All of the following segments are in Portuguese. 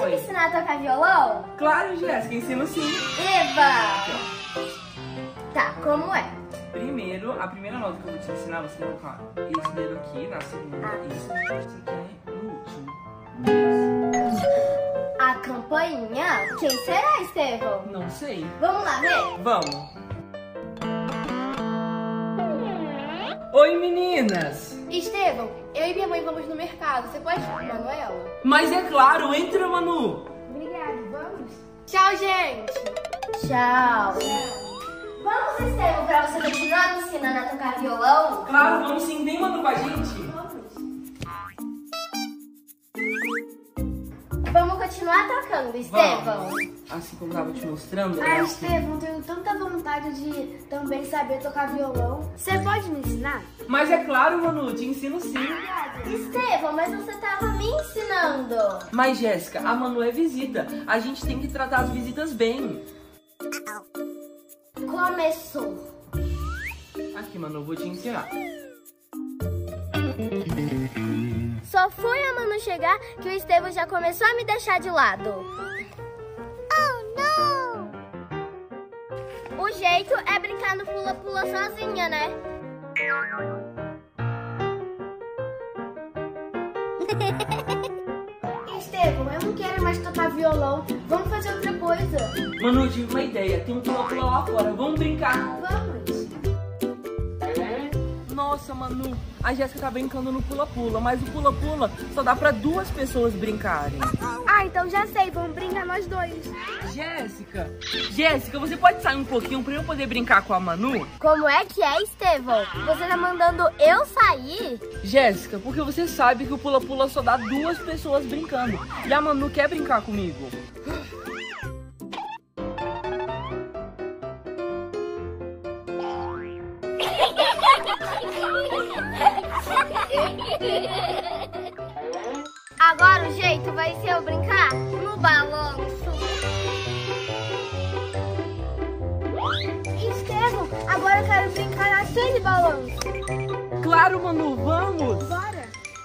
me ensinar a tocar violão? Claro, Jéssica, ensino sim. Eba! Tá, como é? Primeiro, a primeira nota que eu vou te ensinar, você vai colocar esse dedo aqui na segunda, isso aqui é no último. A campainha? Quem será, Estevão? Não sei. Vamos lá ver? Vamos. Oi, meninas! Estevão, eu e minha mãe vamos no mercado. Você pode ir com a Manuela? Mas é claro, entra, Manu! Obrigada, vamos? Tchau, gente! Tchau. Vamos, Estevão, pra você continuar me ensinando a tocar violão? Claro, vamos sim, vem, Manu, com a gente! Vamos continuar tocando, Estevão. Assim como eu tava te mostrando, Ah, Estevão, tenho tanta vontade de também saber tocar violão. Você pode me ensinar? Mas é claro, Manu, te ensino sim. Estevão, mas você tava me ensinando. Mas, Jéssica, a Manu é visita. A gente tem que tratar as visitas bem. Começou. Aqui, Manu, eu vou te ensinar. Só foi a Manu chegar que o Estevão já começou a me deixar de lado. Oh, não! O jeito é brincar no pula-pula sozinha, né? Estevão, eu não quero mais tocar violão. Vamos fazer outra coisa. Manu, eu tive uma ideia. Tem um pula-pula lá fora. Vamos brincar. Vamos. Nossa, Manu, a Jéssica tá brincando no pula-pula, mas o pula-pula só dá pra 2 pessoas brincarem. Ah, então já sei. Vamos brincar nós dois. Jéssica, você pode sair um pouquinho pra eu poder brincar com a Manu? Como é que é, Estevão? Você tá mandando eu sair? Jéssica, porque você sabe que o pula-pula só dá 2 pessoas brincando. E a Manu quer brincar comigo. Agora o jeito vai ser eu brincar no balanço. Estevão, agora eu quero brincar naquele balanço. Claro, Manu, vamos! Bora.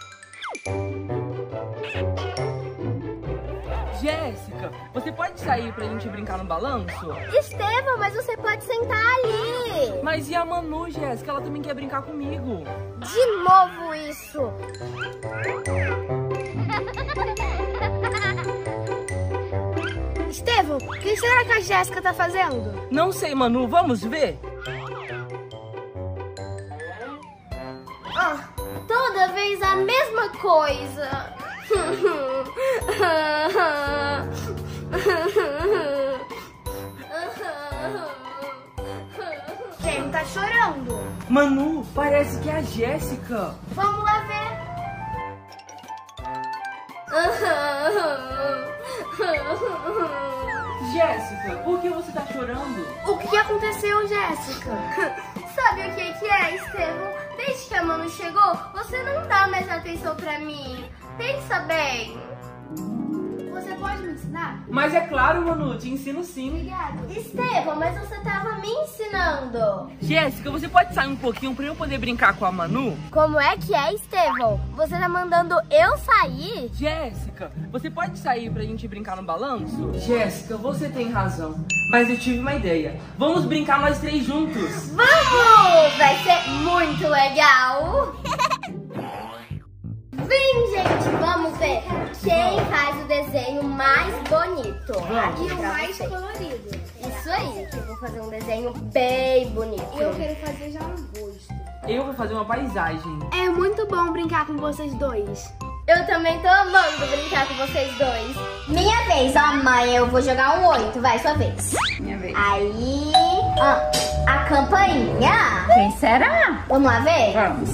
Jéssica, você pode sair pra gente brincar no balanço? Estevão, mas você pode sentar ali. Mas e a Manu, Jéssica? Ela também quer brincar comigo. De novo isso. Estevão, o que será que a Jéssica tá fazendo? Não sei, Manu, vamos ver? Toda vez a mesma coisa. Quem tá chorando? Manu, parece que é a Jéssica. Vamos lá ver. Jéssica, por que você tá chorando? O que aconteceu, Jéssica? Sabe o que é, Estevão? Desde que a Manu chegou, você não dá mais atenção pra mim. Pensa bem. Você pode me ensinar? Mas é claro, Manu, te ensino sim. Obrigada. Estevão, mas você tava me ensinando. Jéssica, você pode sair um pouquinho pra eu poder brincar com a Manu? Como é que é, Estevão? Você tá mandando eu sair? Jéssica, você pode sair pra gente brincar no balanço? Jéssica, você tem razão. Mas eu tive uma ideia. Vamos brincar nós 3 juntos. Vamos! Vai ser muito legal! Vem, gente, vamos ver quem faz o desenho mais bonito. Vamos. E o mais colorido. Isso aí, que eu vou fazer um desenho bem bonito. Eu quero fazer já um rosto. Eu vou fazer uma paisagem. É muito bom brincar com vocês dois. Eu também tô amando brincar com vocês dois. Minha vez, ó, mãe, eu vou jogar um 8, vai, sua vez. Minha vez. Aí, ó, a campainha. Quem será? Vamos lá ver? Vamos.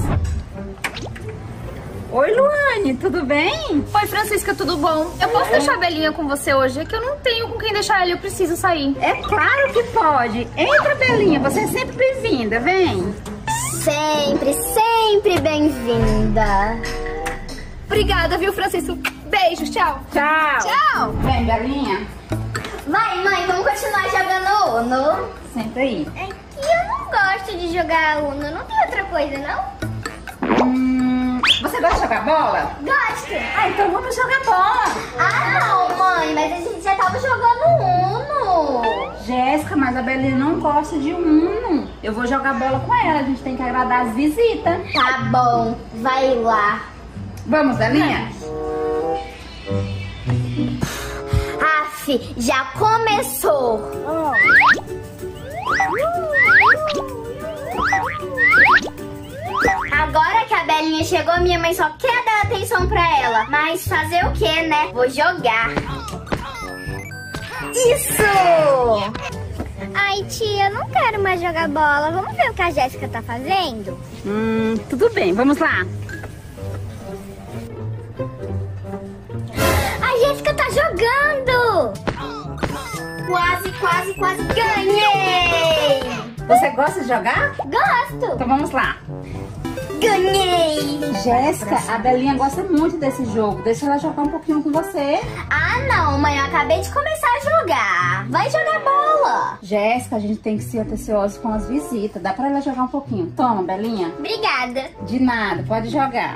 Oi, Luane, tudo bem? Oi, Francisca, tudo bom? Eu posso deixar a Belinha com você hoje? É que eu não tenho com quem deixar ela, eu preciso sair. É claro que pode. Entra, Belinha, você é sempre bem-vinda, vem. Sempre, sempre bem-vinda. Obrigada, viu, Francisco? Beijos, tchau. Tchau. Tchau. Vem, Belinha. Vai, mãe, vamos continuar jogando Uno. Senta aí. É que eu não gosto de jogar Uno, não tem outra coisa, não? Você gosta de jogar bola? Gosto. Ah, então vamos jogar bola. Ah, não, mãe, vamos jogar no Uno. Jéssica, mas a Belinha não gosta de Uno. Eu vou jogar bola com ela, a gente tem que agradar as visitas. Tá bom, vai lá. Vamos, Belinha? Aff, já começou. Agora que a Belinha chegou, minha mãe só quer dar atenção pra ela. Mas fazer o que, né? Vou jogar. Isso! Ai, tia, não quero mais jogar bola. Vamos ver o que a Jéssica tá fazendo? Tudo bem, vamos lá. A Jéssica tá jogando! Quase ganhei! Você gosta de jogar? Gosto! Então vamos lá. Ganhei! Jéssica, a Belinha gosta muito desse jogo. Deixa ela jogar um pouquinho com você. Ah, não, mãe, eu acabei de começar a jogar. Vai jogar bola. Jéssica, a gente tem que ser atencioso com as visitas. Dá pra ela jogar um pouquinho. Toma, Belinha. Obrigada. De nada, pode jogar.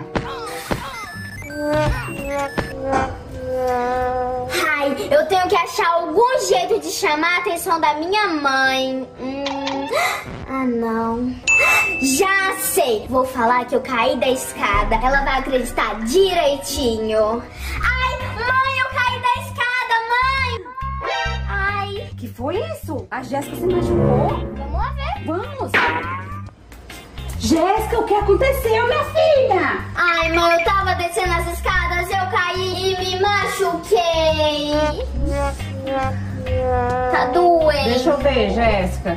Ai, eu tenho que achar algum jeito de chamar a atenção da minha mãe. Ah, não. Já sei. Vou falar que eu caí da escada. Ela vai acreditar direitinho. Ai, mãe, eu caí da escada, mãe. Ai. Que foi isso? A Jéssica se machucou? Vamos lá ver. Vamos. Jéssica, o que aconteceu, minha filha? Ai, mãe, eu tava descendo as escadas, eu caí e me machuquei. Tá doendo. Deixa eu ver, Jéssica.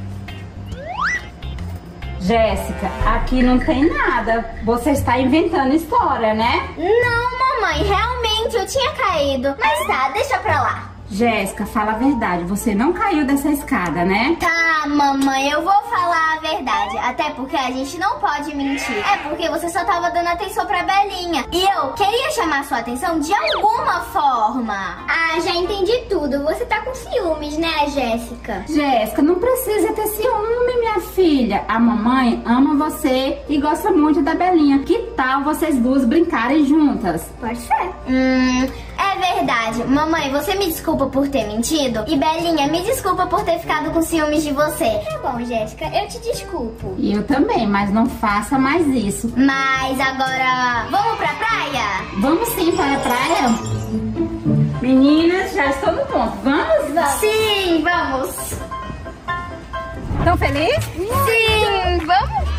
Jéssica, aqui não tem nada. Você está inventando história, né? Não, mamãe, realmente eu tinha caído. Mas tá, deixa pra lá. Jéssica, fala a verdade. Você não caiu dessa escada, né? Tá, mamãe, eu vou falar a verdade. Até porque a gente não pode mentir. É porque você só tava dando atenção pra Belinha. E eu queria chamar sua atenção de alguma forma. Ah, já entendi tudo. Você tá com ciúmes, né, Jéssica? Jéssica, não precisa ter ciúme, minha filha. A mamãe ama você e gosta muito da Belinha. Que tal vocês duas brincarem juntas? Pode ser. É verdade. Mamãe, você me desculpa por ter mentido. E Belinha, me desculpa por ter ficado com ciúmes de você. Tá bom, Jéssica, eu te desculpo. E eu também, mas não faça mais isso. Mas agora, vamos pra praia? Vamos sim para a praia? Meninas, já estou no ponto. Vamos? Sim, vamos. Estão felizes? Sim, vamos.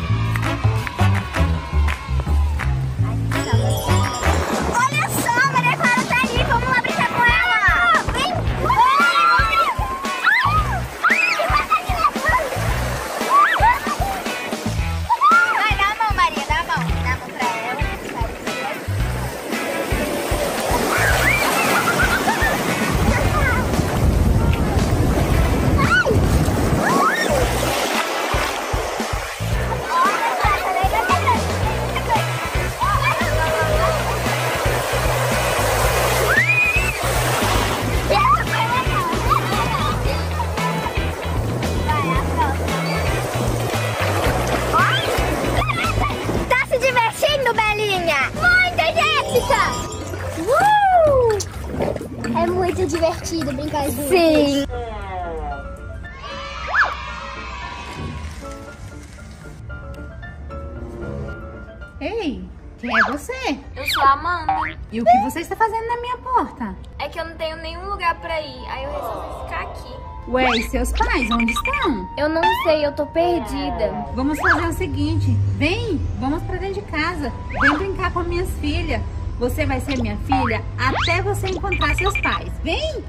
Olha só, Maria Clara tá ali. Vamos lá brincar com ela. Vem. Vai, dá a mão, Maria, dá a mão. Dá a mão pra ela. Tá se divertindo, Belinha? Muito, Jéssica! É muito divertido brincar juntos. Sim. Ei, quem é você? Eu sou a Amanda. E o que você está fazendo na minha porta? É que eu não tenho nenhum lugar pra ir, aí eu resolvi ficar aqui. Ué, e seus pais, onde estão? Eu não sei, eu tô perdida. Vamos fazer o seguinte, vem, vamos pra dentro de casa. Vem brincar com minhas filhas. Você vai ser minha filha até você encontrar seus pais. Vem!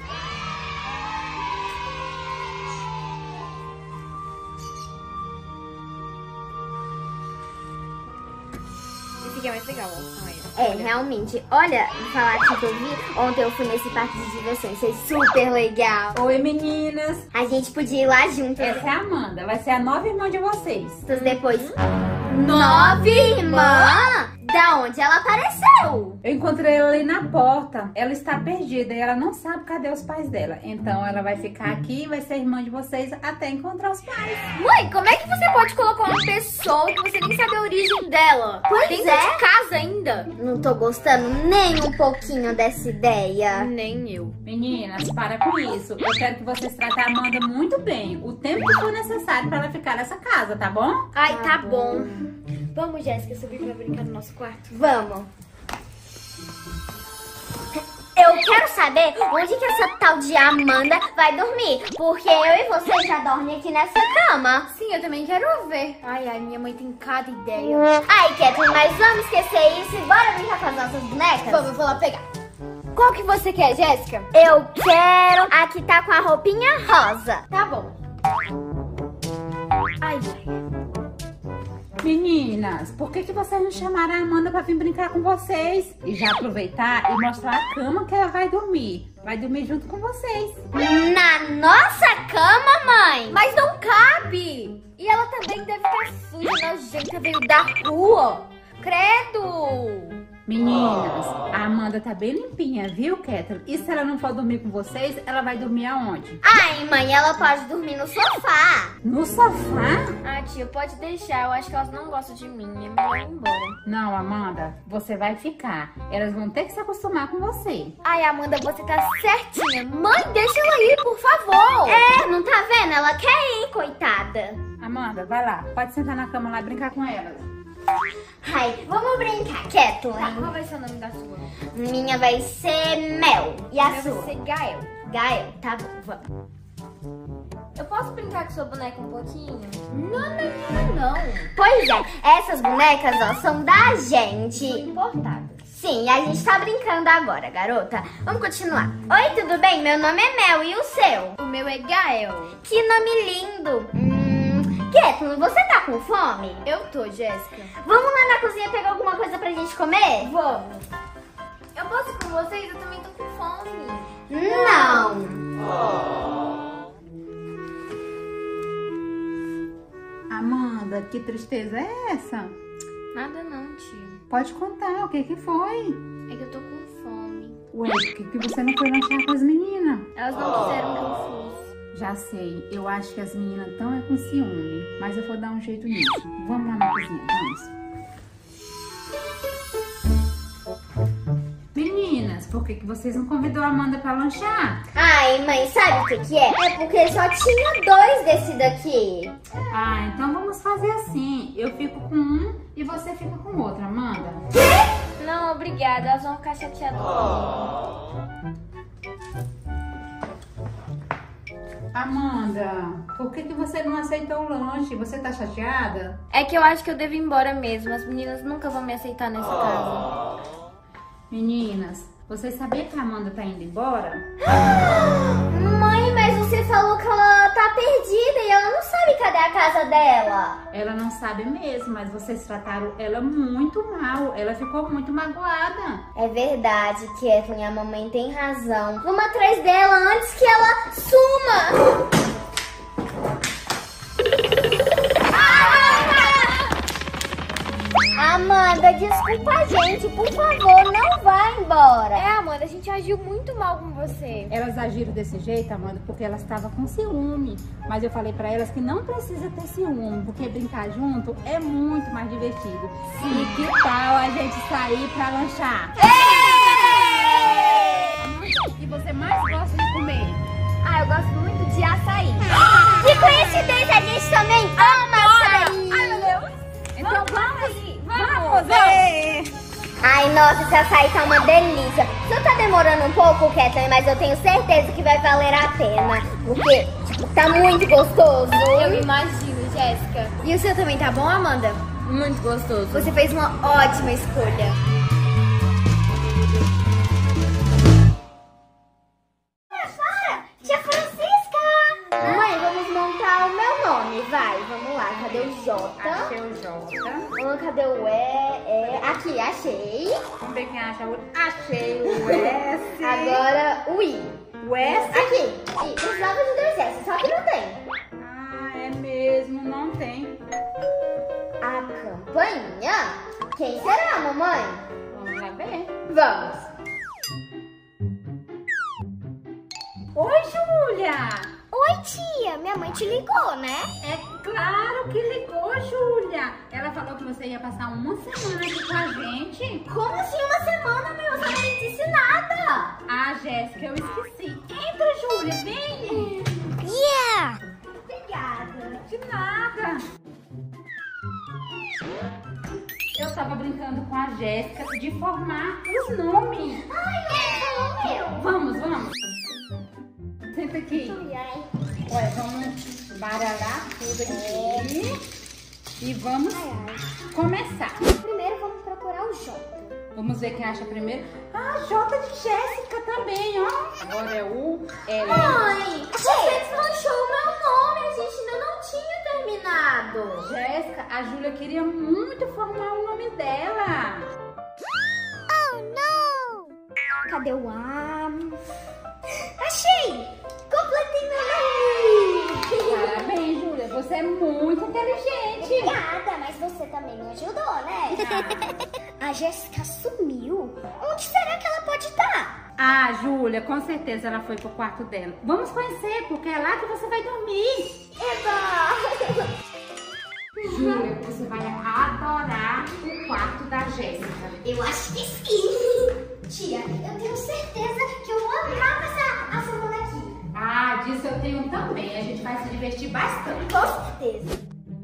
Esse aqui é mais legal, ó. É, realmente. Olha, vou falar aqui que eu vi. Ontem eu fui nesse parque de diversões. Foi super legal. Oi, meninas. A gente podia ir lá juntas. Essa é a Amanda, vai ser a nova irmã de vocês. Depois. 9 irmã? Da onde ela apareceu? sumiu? Eu encontrei ela ali na porta. Ela está perdida e ela não sabe cadê os pais dela. Então ela vai ficar aqui e vai ser irmã de vocês até encontrar os pais. Mãe, como é que você pode colocar uma pessoa que você nem sabe a origem dela? Pois Dentro é. de casa ainda? Não tô gostando nem um pouquinho dessa ideia. Nem eu. Meninas, para com isso. Eu quero que vocês tratem a Amanda muito bem. O tempo que for necessário para ela ficar nessa casa, tá bom? Ai, tá bom. Vamos, Jéssica, subir pra brincar no nosso quarto. Vamos. Eu quero saber onde que essa tal de Amanda vai dormir. Porque eu e você já dormem aqui nessa cama. Sim, eu também quero ver. Ai, minha mãe tem cada ideia. Ai, Kathleen, mas vamos esquecer isso e bora brincar com as nossas bonecas? Vamos, eu vou lá pegar. Qual que você quer, Jéssica? Eu quero a que tá com a roupinha rosa. Tá bom. Ai, Meninas, por que vocês não chamaram a Amanda pra vir brincar com vocês? E já aproveitar e mostrar a cama que ela vai dormir. Vai dormir junto com vocês. Na nossa cama, mãe? mas não cabe. E ela também deve estar suja, nojenta, veio da rua. Credo. Meninas, a Amanda tá bem limpinha, viu, Kathleen? E se ela não for dormir com vocês, ela vai dormir aonde? Ai, mãe, ela pode dormir no sofá. No sofá? Ah, tia, pode deixar. Eu acho que elas não gostam de mim. É melhor ir embora. Não, Amanda, você vai ficar. Elas vão ter que se acostumar com você. Ai, Amanda, você tá certinha. Mãe, deixa ela ir, por favor. É, não tá vendo? Ela quer ir, coitada. Amanda, vai lá. Pode sentar na cama lá e brincar com elas. Ai, vamos brincar, Tá, Kathleen. qual vai ser o nome da sua? Minha vai ser Mel. E a Meu sua? vai ser Gael. Gael, tá bom, vamos. Eu posso brincar com sua boneca um pouquinho? Não. Pois é, essas bonecas, ó, são da gente. Importada. Sim, a gente tá brincando agora, garota. Vamos continuar. Oi, tudo bem? Meu nome é Mel, e o seu? O meu é Gael. Que nome lindo. Kathleen, você tá com fome? Eu tô, Jéssica. Vamos lá na cozinha pegar alguma coisa pra gente comer? Vamos. Eu posso ir com vocês? Eu também tô com fome. Não. Amanda, que tristeza é essa? Nada não, tia. Pode contar, o que foi? É que eu tô com fome. Ué, por que você não foi lanchar com as meninas? Elas não quiseram que eu fosse. Já sei, eu acho que as meninas estão com ciúme, mas eu vou dar um jeito nisso. Vamos lá na cozinha, vamos. Meninas, por que vocês não convidou a Amanda pra lanchar? Ai, mãe, sabe o que é? É porque só tinha 2 desse daqui. Ah, então vamos fazer assim. Eu fico com um e você fica com o outro, Amanda. Não, obrigada. Elas vão ficar chateadas comigo. Amanda, por que você não aceitou o lanche? Você tá chateada? É que eu acho que eu devo ir embora mesmo. As meninas nunca vão me aceitar nessa casa. Meninas, vocês sabiam que a Amanda tá indo embora? Mãe, mas você falou que ela tá perdida e ela não sabe cadê a casa dela. Ela não sabe mesmo, mas vocês trataram ela muito mal. Ela ficou muito magoada. É verdade, Kathleen, a mamãe tem razão. Vamos atrás dela antes que ela suma. Amanda, desculpa a gente, por favor, não vá embora. É, Amanda, a gente agiu muito mal com você. Elas agiram desse jeito, Amanda, porque elas estavam com ciúme. Mas eu falei pra elas que não precisa ter ciúme, porque brincar junto é muito mais divertido. E que tal a gente sair pra lanchar? E você mais gosta de comer? Ah, eu gosto muito de açaí. Que coincidência, a gente também ama açaí. Ai, meu Deus. Então vamos! Vamos! Ai, nossa, esse açaí tá uma delícia. Só tá demorando um pouco, Kathleen, mas eu tenho certeza que vai valer a pena. Porque, tipo, tá muito gostoso. Eu imagino, Jéssica. E o seu também tá bom, Amanda? Muito gostoso. Você fez uma ótima escolha. Tia Francisca! Mãe, vamos montar o meu nome, vai. Vamos lá, cadê o J? Achei o J. Cadê o E? Aqui, achei. Vamos ver quem acha o... Achei o S. Agora o I. O S? Aqui. I. Precisava de 2 S, só que não tem. Ah, é mesmo, não tem. A campainha? Quem será, mamãe? Vamos lá ver. Vamos. Oi, Júlia. Oi, tia. Minha mãe te ligou, né? É claro que ligou, Júlia. Ela falou que você ia passar uma semana aqui com a gente. Como assim uma semana, meu? Você não me disse nada. Ah, Jéssica, eu esqueci. Entra, Júlia, vem. Yeah! Obrigada. De nada. Eu tava brincando com a Jéssica de formar os nomes. Ai, meu. Vamos. Senta aqui. Olha, vamos baralhar tudo aqui. E vamos começar. Primeiro vamos procurar o J. Vamos ver quem acha primeiro. Ah, J de Jéssica também, ó. Agora é o L. Mãe, você desmanchou o meu nome. A gente ainda não tinha terminado. Jéssica, a Júlia queria muito formar o nome dela. Oh, não! Cadê o A? Achei! Completei meu nome! Parabéns, Júlia. Você é muito inteligente. Obrigada, mas você também me ajudou, né? A Jéssica sumiu. Onde será que ela pode estar? Ah, Júlia, com certeza ela foi pro quarto dela. Vamos conhecer, porque é lá que você vai dormir. Eba! Júlia, você vai adorar o quarto da Jéssica. Eu acho que sim! Tia, eu tenho certeza que eu vou amar essa bonequinha. Ah, disso eu tenho também. A gente vai se divertir bastante. Com certeza.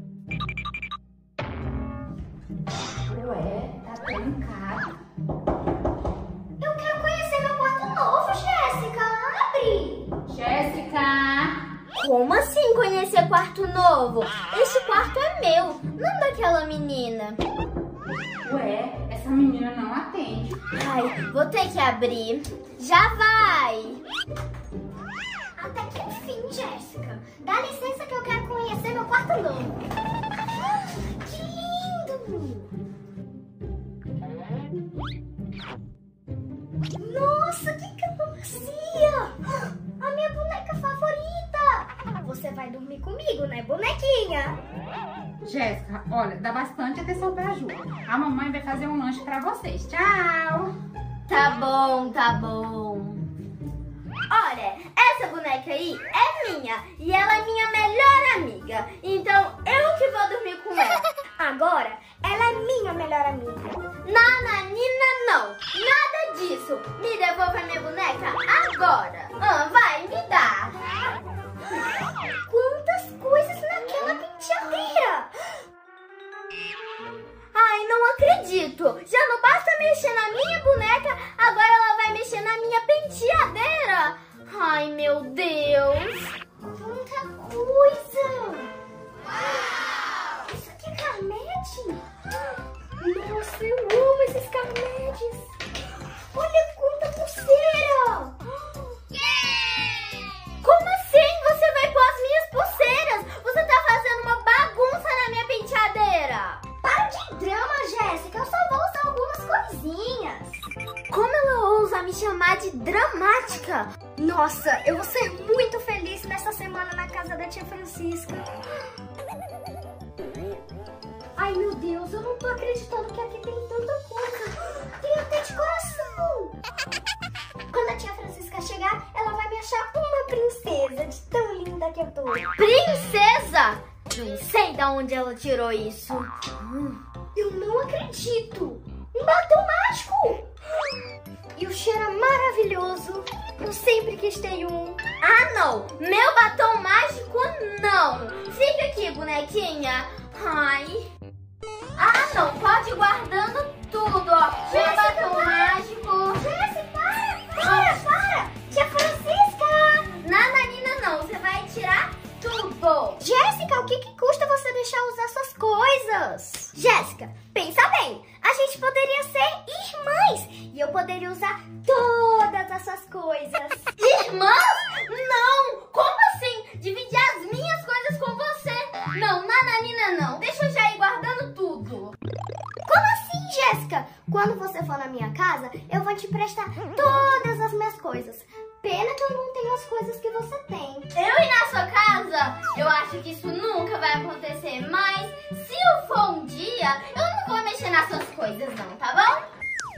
Ué, tá trancado. Eu quero conhecer meu quarto novo, Jéssica. Abre! Jéssica! Como assim conhecer quarto novo? Esse quarto é meu, não daquela menina. Ué, essa menina não atende. Ai, vou ter que abrir. Já vai! Até que enfim, Jéssica. Dá licença que eu quero conhecer meu quarto novo. Que lindo! Nossa, que cama macia! A minha boneca favorita! Você vai dormir comigo, né, bonequinha? Jéssica, olha, dá bastante atenção pra Júlia. A mamãe vai fazer um lanche pra vocês. Tchau! Tá bom, tá bom. Olha, essa boneca aí é minha e ela é minha melhor amiga. Então eu que vou dormir com ela. Agora, ela é minha melhor amiga. Nananina não, nada disso. Me devolva a minha boneca agora. Vai, me dá. Quantas coisas naquela penteadeira. Ai, não acredito. Já não basta mexer na minha boneca, agora ela vai mexer na minha penteadeira. Ai, meu Deus. Quanta coisa. Isso aqui é carmete? Nossa, eu amo esses carmetes. Olha quanta pulseira. Como assim você vai pôr as minhas pulseiras? Você tá fazendo uma bagunça na minha penteadeira. Para de drama, Jéssica. Eu só vou usar algumas coisinhas. Como ela ousa me chamar de dramática? Nossa, eu vou ser muito feliz nessa semana na casa da tia Francisca. Ai, meu Deus, eu não tô acreditando que aqui tem tanta coisa. Tem até decoração. Quando a tia Francisca chegar, ela vai me achar uma princesa de tão linda que eu tô. Princesa? Não sei de onde ela tirou isso. Eu não acredito. Um batom mágico. E o cheiro é maravilhoso. Eu sempre quis ter um. Ah, não. Meu batom mágico, não. Fica aqui, bonequinha. Ai. Ah, não. Pode ir guardando tudo, ó. Meu batom mágico. Jéssica, para. Tia Francisca. Nananina, não. Você vai tirar tudo. Jéssica, o que custa você deixar usar suas coisas? Jéssica, pensa bem. A gente poderia ser irmãs. E eu poderia usar todas as suas coisas. Irmãs? Não. Como assim? Dividir as minhas coisas com você? Não, Nananina, não. Deixa eu já ir guardando tudo. Como assim, Jéssica? Quando você for na minha casa, eu vou te emprestar todas as minhas coisas. Pena que eu não tenho as coisas que você tem. Eu ir na sua casa? Eu acho que isso nunca vai acontecer. Mas se eu for um dia, eu não vou mexer nas suas coisas não, tá bom?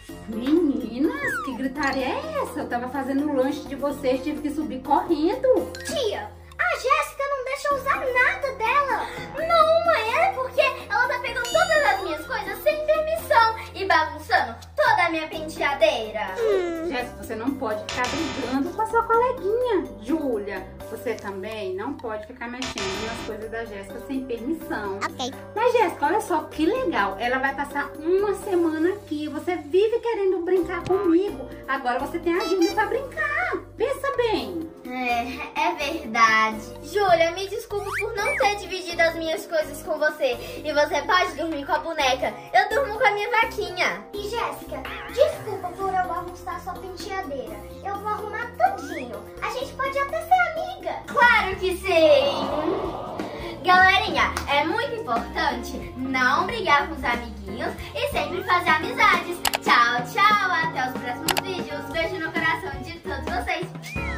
Meninas, que gritaria é essa? Eu tava fazendo o lanche de vocês, tive que subir correndo. Tia, a Jéssica não deixa eu usar nada dela. Não, mãe, é porque ela tá pegando todas as minhas coisas sem permissão e bagunçando toda a minha penteadeira. Jéssica, você não pode ficar brigando com a sua coleguinha. Júlia, você também não pode ficar mexendo nas coisas da Jéssica sem permissão. Ok. Mas Jéssica, olha só que legal. Ela vai passar uma semana aqui. Você vive querendo brincar comigo. Agora você tem a Júlia pra brincar. Pensa bem. É verdade. Júlia, me desculpe por não ter dividido as minhas coisas com você. E você pode dormir com a boneca. Eu durmo com a minha vaquinha. E Jéssica, desculpa por eu bagunçar sua penteadeira. Eu vou arrumar tudinho. A gente pode até ser amiga. Claro que sim! Galerinha, é muito importante não brigar com os amiguinhos e sempre fazer amizades. Tchau, tchau! Até os próximos vídeos. Beijo no coração de todos vocês.